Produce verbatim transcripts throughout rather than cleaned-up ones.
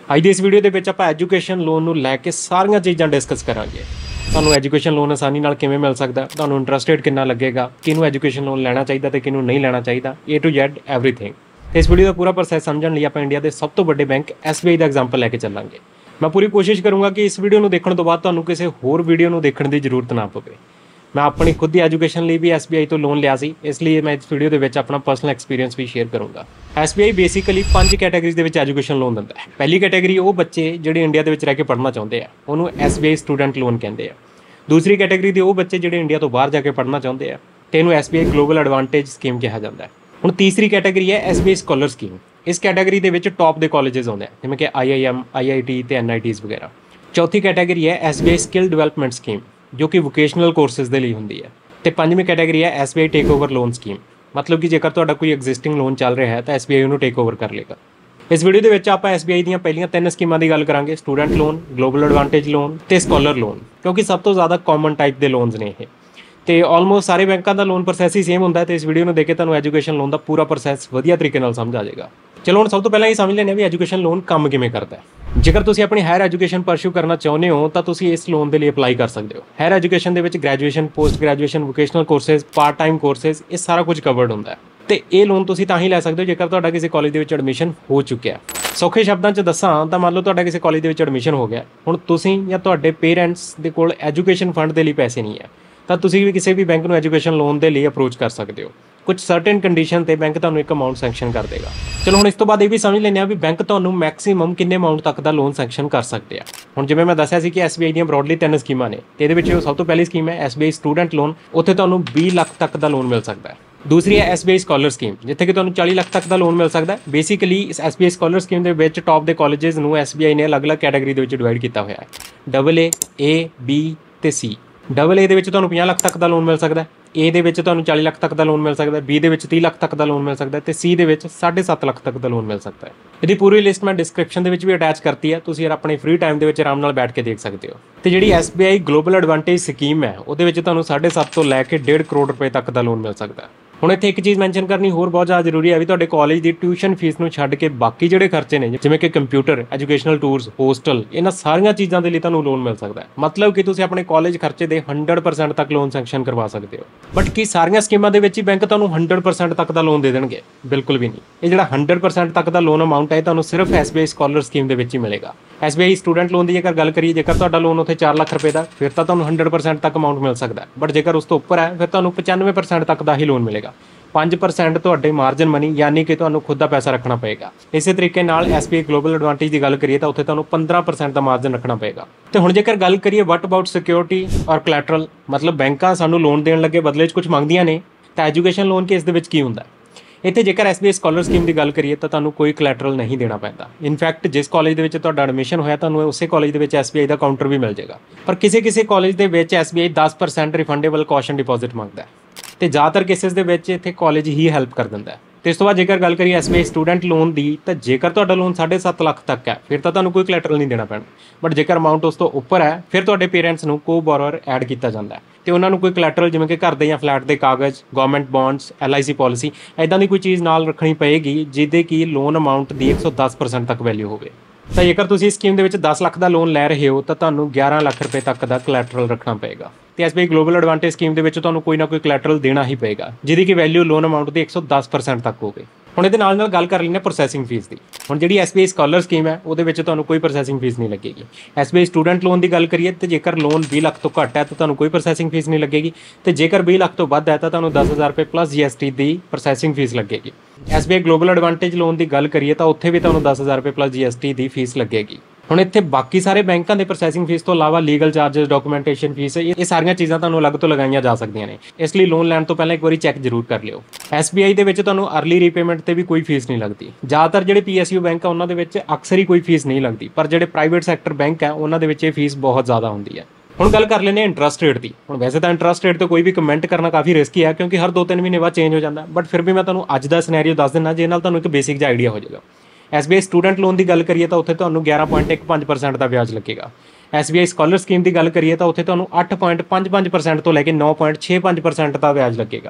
ਅੱਜ ਦੀ इस वीडियो ਦੇ ਵਿੱਚ ਆਪਾਂ ਐਜੂਕੇਸ਼ਨ ਲੋਨ ਨੂੰ ਲੈ ਕੇ ਸਾਰੀਆਂ ਚੀਜ਼ਾਂ ਡਿਸਕਸ ਕਰਾਂਗੇ। ਤੁਹਾਨੂੰ ਐਜੂਕੇਸ਼ਨ ਲੋਨ ਆਸਾਨੀ ਨਾਲ ਕਿਵੇਂ ਮਿਲ ਸਕਦਾ, ਤੁਹਾਨੂੰ ਇੰਟਰਸਟ ਰੇਟ ਕਿੰਨਾ ਲੱਗੇਗਾ, ਕਿਹਨੂੰ ਐਜੂਕੇਸ਼ਨ ਲੋਨ ਲੈਣਾ ਚਾਹੀਦਾ ਤੇ ਕਿਹਨੂੰ ਨਹੀਂ ਲੈਣਾ ਚਾਹੀਦਾ, ਏ ਟੂ ਜ਼ੈਡ ਐਵਰੀਥਿੰਗ। ਇਸ ਵੀਡੀਓ ਦਾ ਪੂਰਾ ਪ੍ਰੋਸੈਸ ਸਮਝਣ ਲਈ ਆਪਾਂ ਇੰਡੀਆ ਦੇ ਸਭ ਤੋਂ ਵੱਡੇ ਬੈਂਕ ਐਸ ਬੀ ਆਈ ਦਾ ਐਗਜ਼ਾਮਪਲ ਲੈ ਕੇ ਚੱਲਾਂਗੇ। ਮੈਂ ਪੂਰੀ ਕੋਸ਼ਿਸ਼ ਕਰੂੰਗਾ ਕਿ ਇਸ ਵੀਡੀਓ ਨੂੰ ਦੇਖਣ ਤੋਂ ਬਾਅਦ ਤੁਹਾਨੂੰ ਕਿਸੇ ਹੋਰ ਵੀਡੀਓ ਨੂੰ ਦੇਖਣ ਦੀ ਜ਼ਰੂਰਤ ਨਾ ਪਵੇ। मैं अपनी खुद की एजुकेशन लिए भी एस बी आई तो लोन लिया सी, इसलिए मैं इस वीडियो के अपना पर्सनल एक्सपीरियंस भी शेयर करूँगा। एस बी आई बेसिकली पांच कैटेगरीज के एजुकेशन लोन दिंदा है। पहली कैटेगरी वो बच्चे जिहड़े इंडिया के रह के पढ़ना चाहते हैं, उन्होंने S B I student loan कहते हैं। दूसरी कैटेगरी के वो बच्चे जिहड़े इंडिया तो बाहर जाके पढ़ना चाहते हैं, तो इन्हूं S B I global advantage scheme कहा जाता है। हुण तीसरी कैटेगरी है S B I scholar scheme. इस कैटेगरी के टॉप के कॉलेजेस आते हैं, जिवें कि I I M I I T ते एन आई टीज़ वगैरह। चौथी कैटेगरी है S B I skill development scheme, जो कि वोकेशनल कोर्सेज के लिए होंगी है। तो पंजवीं कैटेगरी है S B I take over loan scheme, मतलब कि जेकर तुहाडा कोई एग्जिस्टिंग लोन चल रहा है तो एस बी आई उन्होंने टेक ओवर कर लेगा। इस वीडियो के आप एस बी आई दी पहलियां तीन स्कीमां की गल करांगे, student loan, global advantage loan ते स्कॉलर लोन, क्योंकि सब तो ज़्यादा कॉमन टाइप के लोन्स ने ये। तो ऑलमोस्ट सारे बैंकों का लोन प्रोसैस ही सेम होंदा है। तो इस वीडियो में देख के तुहानूं एजुकेशन लोन का पूरा प्रोसैस वधिया तरीके नाल समझ आ जाएगा। चलो हुण सब तो पहले ये समझ लैंदे भी एजुकेशन लोन काम किवें करदा है। जेकर तुसीं अपनी हायर एजुकेशन परस्यू करना चाहुंदे हो तो तुसीं इस लोन के लिए अपलाई कर सकते हो। हायर एजुकेशन के graduation, post graduation, vocational courses, part time courses, ये सारा कुछ कवर्ड होंदा है। तो ये लोन तुसीं तां ही लै सकते हो जेकर तुहाडा किसी कॉलेज के विच एडमिशन हो चुकिया। सौखे शब्दों च दसां तां मान लो तुहाडा किसी कॉलेज के विच एडमिशन हो गया, हुण तुसीं या तुहाडे पेरेंट्स दे कोल एजुकेशन फंड के लिए पैसे नहीं है, तो तुसीं भी किसी भी बैंक नूं एजुकेशन लोन के लिए अप्रोच कर सकते हो। कुछ सर्टेन कंडीशन ते बैंक तुहानूं एक अमाउंट सैंक्शन कर देगा। चलो हुण इस तो बाद ये भी समझ लैंदे आ भी बैंक तुहानूं मैक्सीमम किन्ने अमाउंट तक का लोन सैंक्शन कर सकते हैं। हुण जिवें मैं दस्सिया सी कि एस बी आई दी ब्रॉडली तीन स्कीमां ने, ते इहदे विच सब तो पहली स्कीम है S B I student loan, उत्थे तुहानूं बीस लाख तक का लोन मिल सकता है। दूसरी है S B I scholar scheme, जिथे कि तुहानूं चालीस लाख तक का लोन मिल सकता है। बेसिकली इस S B I scholar scheme के विच टॉप के कॉलेजेस नूं एस बी आई ने अलग अलग कैटेगरी के डिवाइड किया हुआ है, डबल ए, ए, बी ते सी। डबल ए दे विच तुहानूं पचास लाख तक का लोन मिल सकता है, ए दे विच तुहानूं चालीस लाख तक का लोन मिल सकता है, बी दे विच तीस लाख तक का लोन मिल सकता है, तो सी दे विच साढ़े सत्त लाख तक का लोन मिल सकता है। इसकी पूरी लिस्ट मैं डिस्क्रिप्शन भी अटैच करती है, तुसीं अपने फ्री टाइम के आराम नाल बैठ के देख सकते हो। तो जी S B I global advantage scheme है, वो तुहानूं साढ़े सत्त तो लैके डेढ़ करोड़ रुपए तक का लोन मिल सकता है। हुण इत्थे एक चीज़ मैंशन करनी होर बहुत ज़्यादा जरूरी है भी तुहाडे कॉलेज की ट्यूशन फीस नूं छड्ड के बाकी जिहड़े खर्चे ने, जिवें कि कंप्यूटर, एजुकेशनल टूर्स, होस्टल, इन्हां सारियां चीज़ां दे लई तुहानूं लोन मिल सकता है। मतलब कि तुसीं अपने कॉलेज खर्चे दे हंड्रड परसेंट तक लोन सैंक्शन करवा सकते हो। बट की सारियां स्कीमां दे विच ही बैंक तुहानूं हंड्रड परसेंट तक का लोन दे देणगे? बिल्कुल भी नहीं। ये जिहड़ा हंड्रड परसेंट तक का लोन अमाउंट है तुहानूं सिर्फ S B I scholar scheme के विच ही मिलेगा। S B I student loan की जेकर गल करिए, जेकर तुहाडा लोन उत्थे चार लाख रुपए का, फिर तो तुहानूं हंड्रड परसेंट तक अमाउंट मिल सकता है। बट जेकर उस तो उपर है फिर तुहानूं पचानवे परसेंट तक का ही लोन मिलेगा। पाँच परसेंट तुहाडे मार्जिन मनी यानी कि तुहानूं खुद का पैसा रखना पएगा। इस तरीके नाल S B I global advantage की गल करिए तो उत्थे तुहानूं पंद्रह परसेंट का मार्जिन रखना पएगा। तो हुण जेकर गल करिए वट अबाउट सिक्योरिटी और कलैटरल, मतलब बैंकां सानूं लोन देण लगे बदले च कुछ मंगदियां ने, तो एजुकेशन लोन केस दे विच की हुंदा? इत्थे जेकर S B I scholar scheme की गल करिए तो तुहानूं कोई कलैटरल नहीं देना पैंदा। इनफैक्ट जिस कॉलेज के तुहाडा एडमिशन होया तुहानूं उस कॉलेज के एस बी आई का काउंटर भी मिल जाएगा। पर किसी किसी कॉलेज के एस बी आई दस परसेंट रिफंडेबल कॉशन डिपॉजिट मंगदा है, तो ज़्यादातर केसिस दे विच इत्थे कॉलेज ही हैल्प कर दिंदा है। तो इस तो बाद जेकर गल करिए S B I student loan की, तो जेकर तुहाडा लोन साढ़े सत्त लाख तक है फिर तो तुहानूं कोई कलैटरल नहीं देना पैना। बट जेकर अमाउंट उस तो उपर है फिर तुहाडे पेरेंट्स नूं को बोरोअर ऐड किया जाता है, तो उन्होंने कोई कलैटरल जिवें कि घर दे या फ्लैट के कागज़, government bonds, L I C policy, इदां दी कोई चीज़ नाल रखनी पएगी जिहदे कि लोन अमाउंट की एक सौ दस परसेंट तक वैल्यू होवे। तो जेकर तुसीं इस स्कीम के दस लाख का लोन लै रहे हो तो तुहानूं ग्यारह लाख रुपए तक का कलैटरल रखना पएगा। तो S B I global advantage scheme के तुहानूं कोई ना कोई कलैटरल देना ही पएगा, जिहदी की वैल्यू लोन अमाउंट की एक सौ दस परसेंट तक होवे। हुण इहदे नाल नाल गल कर लैंदे प्रोसैसिंग फीस की। हुण जिहड़ी S B I scholar scheme है उहदे विच तुहानूं कोई प्रोसैसिंग फीस नहीं लगेगी। S B I student loan की गल करिए तो जेकर लोन बीस लाख तो घट है तो तुहानूं कोई प्रोसैसिंग फीस नहीं लगेगी, तो जेकर बीस लाख तो वध है तो तुहानूं दस हज़ार रुपये प्लस जी एस टी की प्रोसैसिंग फीस लगेगी। S B I global advantage loan की गल करिए तो उत्थे भी तुहानूं दस हज़ार रुपये प्लस जी एस टी की फीस लगेगी। हुण इत्थे बाकी सारे बैंकों के प्रोसैसिंग फीस तो अलावा लीगल चार्जिस, डॉक्यूमेंटेशन फीस, ये सारियां चीज़ां तुहानूं अलग तो लगाईयां जा सकदियां ने। इसलिए लोन लैण तो पहले एक बार चैक जरूर कर लिओ। एस बी आई दे विच तुहानूं अर्ली रीपेमेंट ते भी कोई फीस नहीं लगती। ज़्यादातर जिहड़े पी एस यू बैंक है उन्हां दे विच अक्सर ही कोई फीस नहीं लगती, पर जिहड़े प्राइवेट सैक्टर बैंक है उन्हां दे विच ये फीस बहुत ज़्यादा होंदी है। हुण गल कर लैंदे इंटरस्ट रेट की। हुण वैसे तो इंटरस्ट रेट तो कोई भी कमेंट करना काफ़ी रिस्की है, क्योंकि हर दो तीन महीने बाद चेंज हो जाता है। बट फिर भी मैं तुहानूं अज दा सिनेरियो दस दिना, जिहदे नाल तुहानूं एक बेसिक जिहा आइडिया हो जाएगा। S B I student loan की गल करिए तो उत्थे तुहानूं ग्यारह पॉइंट एक पाँच परसेंट का ब्याज लगेगा। S B I scholar scheme की गल करिए तो उत्थे तुहानूं अठ पॉइंट पाँच पाँच परसेंट तो लैके नौ पॉइंट छे पाँच परसेंट का ब्याज लगेगा।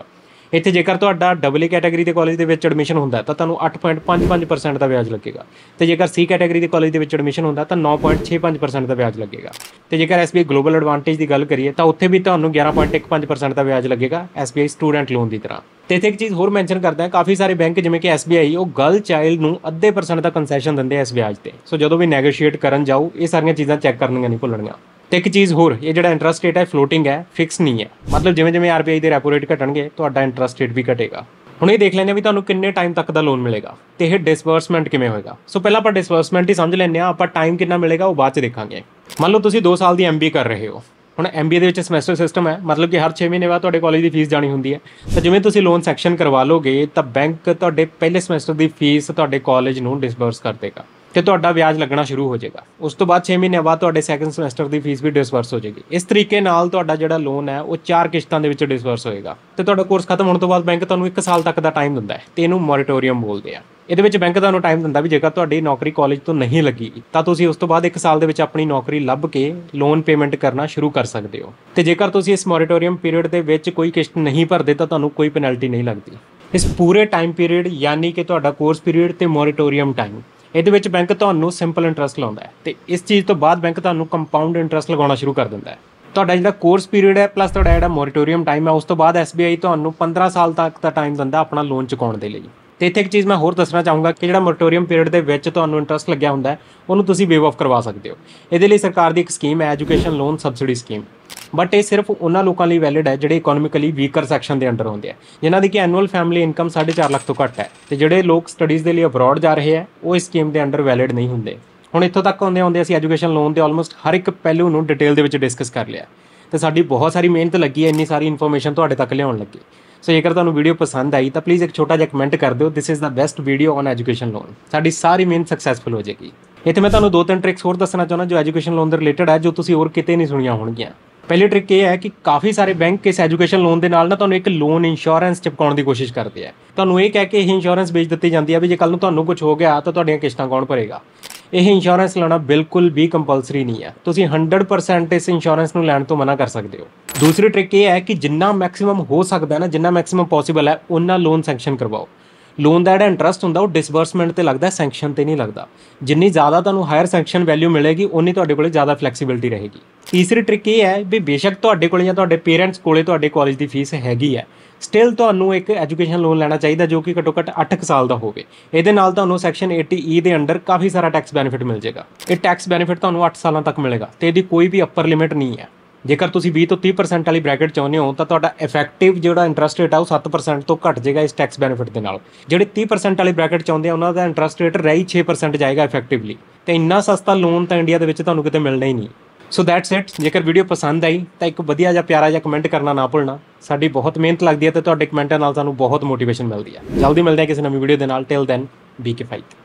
ਇੱਥੇ ਜੇਕਰ ਤੁਹਾਡਾ ਡਬਲ ਏ ਕੈਟਾਗਰੀ ਦੇ ਕਾਲਜ ਦੇ ਵਿੱਚ ਐਡਮਿਸ਼ਨ ਹੁੰਦਾ ਤਾਂ ਤੁਹਾਨੂੰ ਅੱਠ ਪੁਆਇੰਟ ਪੰਜ ਪੰਜ ਪਰਸੈਂਟ ਦਾ ਵਿਆਜ ਲੱਗੇਗਾ, ਤੇ ਜੇਕਰ ਸੀ ਕੈਟਾਗਰੀ ਦੇ ਕਾਲਜ ਦੇ ਵਿੱਚ ਐਡਮਿਸ਼ਨ ਹੁੰਦਾ ਤਾਂ ਨੌਂ ਪੁਆਇੰਟ ਛੇ ਪੰਜ ਪਰਸੈਂਟ ਦਾ ਵਿਆਜ ਲੱਗੇਗਾ। ਤੇ ਜੇਕਰ S B I global advantage ਦੀ ਗੱਲ ਕਰੀਏ ਤਾਂ ਉੱਥੇ ਵੀ ਤੁਹਾਨੂੰ ਗਿਆਰਾਂ ਪੁਆਇੰਟ ਇੱਕ ਪੰਜ ਪਰਸੈਂਟ ਦਾ ਵਿਆਜ ਲੱਗੇਗਾ S B I student loan ਦੀ ਤਰ੍ਹਾਂ। ਤੇ ਇੱਥੇ ਇੱਕ ਚੀਜ਼ ਹੋਰ ਮੈਂਸ਼ਨ ਕਰਦਾ ਹੈ, ਕਾਫੀ ਸਾਰੇ ਬੈਂਕ ਜਿਵੇਂ ਕਿ ਐਸ ਬੀ ਆਈ ਉਹ ਗਰਲ ਚਾਈਲਡ ਨੂੰ ਅੱਧੇ ਪਰਸੈਂਟ ਦਾ ਕੰਸੈਸ਼ਨ ਦਿੰਦੇ ਆ ਇਸ ਵਿਆਜ ਤੇ। ਸੋ ਜਦੋਂ ਵੀ ਨੈਗੋਸ਼ੀਏਟ ਕਰਨ ਜਾਓ ਇਹ ਸਾਰੀਆਂ ਚੀਜ਼ਾਂ ਚੈੱਕ ਕਰਨੀਆਂ ਨਹੀਂ ਭੁੱਲਣੀਆਂ। ਤੇ ਇੱਕ ਚੀਜ਼ ਹੋਰ, ਇਹ ਜਿਹੜਾ ਇੰਟਰਸਟ ਰੇਟ ਹੈ ਫਲੋਟਿੰਗ ਹੈ, ਫਿਕਸ ਨਹੀਂ ਹੈ। ਮਤਲਬ ਜਿਵੇਂ ਜਿਵੇਂ ਆਰ ਬੀ ਆਈ ਦੇ ਰੈਪੋ ਰੇਟ ਘਟਣਗੇ ਤੁਹਾਡਾ ਇੰਟਰਸਟ ਰੇਟ ਵੀ ਘਟੇਗਾ। ਹੁਣ ਇਹ ਦੇਖ ਲੈਂਦੇ ਹਾਂ ਵੀ ਤੁਹਾਨੂੰ ਕਿੰਨੇ ਟਾਈਮ ਤੱਕ ਦਾ ਲੋਨ ਮਿਲੇਗਾ ਤੇ ਇਹ ਡਿਸਬਰਸਮੈਂਟ ਕਿਵੇਂ ਹੋਏਗਾ। ਸੋ ਪਹਿਲਾਂ ਆਪਾਂ ਡਿਸਬਰਸਮੈਂਟ ਹੀ ਸਮਝ ਲੈਂਦੇ ਹਾਂ, ਆਪਾਂ ਟਾਈਮ ਕਿੰਨਾ ਮਿਲੇਗਾ ਉਹ ਬਾਅਦ ਚ ਦੇਖਾਂਗੇ। ਮੰਨ ਲਓ ਤੁਸੀਂ ਦੋ ਸਾਲ ਦੀ ਐਮ ਬੀ ਏ ਕਰ ਰਹੇ ਹੋ। ਹੁਣ ਐਮ ਬੀ ਏ ਦੇ ਵਿੱਚ ਸਮੈਸਟਰ ਸਿਸਟਮ ਹੈ, ਮਤਲਬ ਕਿ ਹਰ ਛੇ ਮਹੀਨੇ ਬਾਅਦ ਤੁਹਾਡੇ ਕਾਲਜ ਦੀ ਫੀਸ ਜਾਣੀ ਹੁੰਦੀ ਹੈ। ਤਾਂ ਜਿਵੇਂ ਤੁਸੀਂ ਲੋਨ ਸੈਕਸ਼ਨ ਕਰਵਾ ਲਓਗੇ ਤਾਂ ਬੈਂਕ ਤੁਹਾਡੇ ਪਹਿਲੇ ਸਮੈਸਟਰ ਦੀ ਫੀਸ ਤੁਹਾਡੇ ਕਾਲਜ ਨੂੰ ਡਿਸਬਰਸ ਕਰ ਦੇਗਾ ਤੇ ਤੁਹਾਡਾ ਵਿਆਜ ਲੱਗਣਾ ਸ਼ੁਰੂ ਹੋ ਜਾਏਗਾ। ਉਸ ਤੋਂ ਬਾਅਦ ਛੇ ਮਹੀਨਿਆਂ ਬਾਅਦ ਤੁਹਾਡੇ ਸੈਕੰਡ ਸਮੈਸਟਰ ਦੀ ਫੀਸ ਵੀ ਡਿਸਬਰਸ ਹੋ ਜਾਏਗੀ। ਇਸ ਤਰੀਕੇ ਨਾਲ ਤੁਹਾਡਾ ਜਿਹੜਾ ਲੋਨ ਹੈ ਉਹ ਚਾਰ ਕਿਸ਼ਤਾਂ ਦੇ ਵਿੱਚ ਡਿਸਬਰਸ ਹੋਏਗਾ ਤੇ ਤੁਹਾਡਾ ਕੋਰਸ ਖਤਮ ਹੋਣ ਤੋਂ ਬਾਅਦ ਬੈਂਕ ਤੁਹਾਨੂੰ ਇੱਕ ਸਾਲ ਤੱਕ ਦਾ ਟਾਈਮ ਦਿੰਦਾ ਹੈ ਤੇ ਇਹਨੂੰ ਮੋਰੇਟੋਰੀਅਮ ਬੋਲਦੇ ਆ। ਇਹਦੇ ਵਿੱਚ ਬੈਂਕ ਤੁਹਾਨੂੰ ਟਾਈਮ ਦਿੰਦਾ ਵੀ ਜੇਕਰ ਤੁਹਾਡੀ ਨੌਕਰੀ ਕਾਲਜ ਤੋਂ ਨਹੀਂ ਲੱਗੀ ਤਾਂ ਤੁਸੀਂ ਉਸ ਤੋਂ ਬਾਅਦ ਇੱਕ ਸਾਲ ਦੇ ਵਿੱਚ ਆਪਣੀ ਨੌਕਰੀ ਲੱਭ ਕੇ ਲੋਨ ਪੇਮੈਂਟ ਕਰਨਾ ਸ਼ੁਰੂ ਕਰ ਸਕਦੇ ਹੋ। ਤੇ ਜੇਕਰ ਤੁਸੀਂ ਇਸ ਮੋਰੇਟੋਰੀਅਮ ਪੀਰੀਅਡ ਦੇ ਵਿੱਚ ਕੋਈ ਕਿਸ਼ਤ ਨਹੀਂ ਭਰਦੇ ਤਾਂ ਤੁਹਾਨੂੰ ਕੋਈ ਪੈਨਲਟੀ ਨਹੀਂ ਲੱਗਦੀ। ਇਸ ਪੂਰੇ ਟਾਈਮ ਪੀਰੀਅਡ ਯਾਨੀ ਕਿ ਤੁਹਾਡਾ ਕੋਰਸ ਪੀਰੀਅਡ ਤੇ ਮੋਰੇਟੋਰੀਅਮ ਟਾਈਮ, ਇਹਦੇ ਵਿੱਚ ਬੈਂਕ ਤੁਹਾਨੂੰ ਸਿੰਪਲ ਇੰਟਰਸਟ ਲਾਉਂਦਾ ਹੈ ਤੇ ਇਸ ਚੀਜ਼ ਤੋਂ ਬਾਅਦ ਬੈਂਕ ਤੁਹਾਨੂੰ ਕੰਪਾਊਂਡ ਇੰਟਰਸਟ ਲਗਾਉਣਾ ਸ਼ੁਰੂ ਕਰ ਦਿੰਦਾ ਹੈ। ਤੁਹਾਡਾ ਜਿਹੜਾ ਕੋਰਸ ਪੀਰੀਅਡ ਹੈ ਪਲੱਸ ਤੁਹਾਡਾ ਜਿਹੜਾ ਮੋਰੇਟੋਰੀਅਮ ਟਾਈਮ ਹੈ ਉਸ ਤੋਂ ਬਾਅਦ ਐਸ ਬੀ ਆਈ ਤੁਹਾਨੂੰ ਪੰਦਰਾਂ ਸਾਲ ਤੱਕ ਦਾ ਟਾਈਮ ਦਿੰਦਾ ਆਪਣਾ ਲੋਨ ਚੁਕਾਉਣ ਦੇ ਲਈ। ਤੇ ਇੱਥੇ ਇੱਕ ਚੀਜ਼ ਮੈਂ ਹੋਰ ਦੱਸਣਾ ਚਾਹੂੰਗਾ ਕਿ ਜਿਹੜਾ ਮੋਰੇਟੋਰੀਅਮ ਪੀਰੀਅਡ ਦੇ ਵਿੱਚ ਤੁਹਾਨੂੰ ਇੰਟਰਸਟ ਲੱਗਿਆ ਹੁੰਦਾ ਹੈ ਉਹਨੂੰ ਤੁਸੀਂ ਵੇਵ ਆਫ ਕਰਵਾ ਸਕਦੇ ਹੋ। ਇਹਦੇ ਲਈ ਸਰਕਾਰ ਦੀ ਇੱਕ ਸਕੀਮ ਹੈ education loan subsidy scheme, but ਇਹ ਸਿਰਫ ਉਹਨਾਂ ਲੋਕਾਂ ਲਈ ਵੈਲਿਡ ਹੈ ਜਿਹੜੇ ਇਕਨੋਮਿਕਲੀ ਵੀਕਰ ਸੈਕਸ਼ਨ ਦੇ ਅੰਡਰ ਹੁੰਦੇ ਆ, ਜਿਨ੍ਹਾਂ ਦੀ ਕਿ ਐਨੂਅਲ ਫੈਮਿਲੀ ਇਨਕਮ ਸਾਢੇ ਚਾਰ ਲੱਖ ਤੋਂ ਘੱਟ ਹੈ। ਤੇ ਜਿਹੜੇ ਲੋਕ ਸਟੱਡੀਜ਼ ਦੇ ਲਈ ਅਬਰੋਡ ਜਾ ਰਹੇ ਆ ਉਹ ਇਸ ਸਕੀਮ ਦੇ ਅੰਡਰ ਵੈਲਿਡ ਨਹੀਂ ਹੁੰਦੇ। ਹੁਣ ਇੱਥੋਂ ਤੱਕ ਆਉਂਦੇ ਆਉਂਦੇ ਅਸੀਂ ਐਜੂਕੇਸ਼ਨ ਲੋਨ ਦੇ ਆਲਮੋਸਟ ਹਰ ਇੱਕ ਪਹਿਲੂ ਨੂੰ ਡਿਟੇਲ ਦੇ ਵਿੱਚ ਡਿਸਕਸ ਕਰ ਲਿਆ ਤੇ ਸਾਡੀ ਬਹੁਤ ਸਾਰੀ ਮਿਹਨਤ ਲੱਗੀ ਹੈ ਇੰਨੀ ਸਾਰੀ ਇਨਫੋਰਮੇਸ਼ਨ ਤੁਹਾਡੇ ਤੱਕ ਲਿਆਉਣ ਲੱਗੀ। ਸੋ ਜੇਕਰ ਤੁਹਾਨੂੰ ਵੀਡੀਓ ਪਸੰਦ ਆਈ ਤਾਂ ਪਲੀਜ਼ ਇੱਕ ਛੋਟਾ ਜਿਹਾ ਕਮੈਂਟ ਕਰ ਦਿਓ, this is the best video on education loan. ਸਾਡੀ ਸਾਰੀ ਮਿਹਨਤ ਸਕਸੈਸਫੁਲ ਹੋ ਜਾਏਗੀ। ਇੱਥੇ ਮੈਂ ਤੁਹਾਨੂੰ ਦੋ ਤਿੰਨ ਟ੍ਰਿਕਸ ਹੋਰ ਦੱਸਣਾ ਚਾਹੁੰਦਾ ਜੋ ਐਜੂਕੇਸ਼ਨ ਲੋਨ ਦੇ ਰਿਲੇਟਡ ਹੈ, ਜੋ ਤੁਸੀਂ ਹੋਰ ਕਿਤੇ ਨਹੀਂ ਸੁਣੀਆਂ ਹੋਣਗੀਆਂ। ਪਹਿਲੀ ਟ੍ਰਿਕ ਇਹ ਹੈ ਕਿ ਕਾਫੀ ਸਾਰੇ ਬੈਂਕ ਇਸ ਐਜੂਕੇਸ਼ਨ ਲੋਨ ਦੇ ਨਾਲ ਨਾ ਤੁਹਾਨੂੰ ਇੱਕ ਲੋਨ ਇੰਸ਼ੋਰੈਂਸ ਚਿਪਕਾਉਣ ਦੀ ਕੋਸ਼ਿਸ਼ ਕਰਦੇ ਆ। ਤੁਹਾਨੂੰ ਇਹ ਕਹਿ ਕੇ ਇਹ ਇੰਸ਼ੋਰੈਂਸ ਵੇਚ ਦਿੱਤੀ ਜਾਂਦੀ ਹੈ ਵੀ ਜੇ ਕੱਲ ਨੂੰ ਤੁਹਾਨੂੰ ਕੁਝ ਹੋ ਗਿਆ ਤਾਂ ਤੁਹਾਡੀਆਂ ਕਿਸ਼ਤਾਂ ਕੌਣ ਭਰੇਗਾ। ਇਹ ਇੰਸ਼ੋਰੈਂਸ ਲੈਣਾ ਬਿਲਕੁਲ ਵੀ ਕੰਪਲਸਰੀ ਨਹੀਂ ਹੈ, ਤੁਸੀਂ ਹੰਡਰਡ ਪਰਸੈਂਟ ਇਸ ਇੰਸ਼ੋਰੈਂਸ ਨੂੰ ਲੈਣ ਤੋਂ ਮਨਾ ਕਰ ਸਕਦੇ ਹੋ। ਦੂਸਰੀ ਟ੍ਰਿਕ ਇਹ ਹੈ ਕਿ ਜਿੰਨਾ ਮੈਕਸਿਮਮ ਹੋ ਸਕਦਾ ਨਾ, ਜਿੰਨਾ ਮੈਕਸਿਮਮ ਪੋਸੀਬਲ ਹੈ ਉਹਨਾਂ ਲੋਨ ਸੈਂਕਸ਼ਨ ਕਰਵਾਓ। ਲੋਨ ਦਾ ਜਿਹੜਾ ਇੰਟਰਸਟ ਹੁੰਦਾ ਉਹ ਡਿਸਬਰਸਮੈਂਟ ਤੇ ਲੱਗਦਾ, ਸੈਂਕਸ਼ਨ ਤੇ ਨਹੀਂ ਲੱਗਦਾ। ਜਿੰਨੀ ਜ਼ਿਆਦਾ ਤੁਹਾਨੂੰ ਹਾਇਰ ਸੈਂਕਸ਼ਨ ਵੈਲਿਊ ਮਿਲੇਗੀ ਉਨੀ ਤੁਹਾਡੇ ਕੋਲੇ ਜ਼ਿਆਦਾ ਫਲੈਕਸੀਬਿਲਿਟੀ ਰਹੇਗੀ। ਤੀਸਰੀ ਟ੍ਰਿਕ ਇਹ ਹੈ ਵੀ ਬੇਸ਼ੱਕ ਤੁਹਾਡੇ ਕੋਲੇ ਜਾਂ ਤੁਹਾਡੇ ਪੇਰੈਂਟਸ ਕੋਲੇ ਤੁਹਾਡੇ ਕਾਲਜ ਦੀ ਫੀਸ ਹੈਗੀ ਹੈ, ਸਟਿਲ ਤੁਹਾਨੂੰ ਇੱਕ ਐਜੂਕੇਸ਼ਨ ਲੋਨ ਲੈਣਾ ਚਾਹੀਦਾ ਜੋ ਕਿ ਘੱਟੋ ਘੱਟ ਅੱਠ ਕੁ ਸਾਲ ਦਾ ਹੋਵੇ। ਇਹਦੇ ਨਾਲ ਤੁਹਾਨੂੰ ਸੈਕਸ਼ਨ ਏਟੀ ਈ ਦੇ ਅੰਡਰ ਕਾਫੀ ਸਾਰਾ ਟੈਕਸ ਬੈਨੀਫਿਟ ਮਿਲ ਜਾਏਗਾ। ਇਹ ਟੈਕਸ ਬੈਨੀਫਿਟ ਤੁਹਾਨੂੰ ਅੱਠ ਸਾਲਾਂ ਤੱਕ ਮਿਲੇਗਾ ਤੇ ਇਹਦੀ ਕੋਈ ਵੀ ਅਪਰ ਲਿਮਿਟ ਨਹੀਂ ਹੈ। ਜੇਕਰ ਤੁਸੀਂ ਵੀਹ ਤੋਂ ਤੀਹ ਪਰਸੈਂਟ ਵਾਲੀ ਬ੍ਰੈਕਟ ਚਾਹੁੰਦੇ ਹੋ ਤਾਂ ਤੁਹਾਡਾ ਇਫੈਕਟਿਵ ਜਿਹੜਾ ਇੰਟਰਸਟ ਰੇਟ ਆ ਉਹ ਸੱਤ ਪਰਸੈਂਟ ਤੋਂ ਘੱਟ ਜਾਏਗਾ ਇਸ ਟੈਕਸ ਬੈਨੀਫਿਟ ਦੇ ਨਾਲ। ਜਿਹੜੇ ਤੀਹ ਪਰਸੈਂਟ ਵਾਲੀ ਬ੍ਰੈਕਟ ਚਾਹੁੰਦੇ ਆ ਉਹਨਾਂ ਦਾ ਇੰਟਰਸਟ ਰੇਟ ਰਹੀ ਛੇ ਪਰਸੈਂਟ ਜਾਏਗਾ ਇਫੈਕਟਿਵਲੀ। ਤੇ ਇੰਨਾ ਸਸਤਾ ਲੋਨ ਤਾਂ ਇੰਡੀਆ ਦੇ ਵਿੱਚ ਤੁਹਾਨੂੰ ਕਿਤੇ ਮਿਲਣਾ ਹੀ ਨਹੀਂ। So that's it. ਜੇਕਰ ਵੀਡੀਓ ਪਸੰਦ ਆਈ ਤਾਂ ਇੱਕ ਵਧੀਆ ਜਿਹਾ ਪਿਆਰਾ ਜਿਹਾ ਕਮੈਂਟ ਕਰਨਾ ਨਾ ਭੁੱਲਣਾ। ਸਾਡੀ ਬਹੁਤ ਮਿਹਨਤ ਲੱਗਦੀ ਹੈ ਤੇ ਤੁਹਾਡੇ ਕਮੈਂਟਾਂ ਨਾਲ ਸਾਨੂੰ ਬਹੁਤ ਮੋਟੀਵੇਸ਼ਨ ਮਿਲਦੀ ਹੈ। ਜਲਦੀ ਮਿਲਦੇ ਹਾਂ ਕਿਸੇ ਨਵੀਂ ਵੀਡੀਓ ਦੇ ਨਾਲ। Till then B K fight.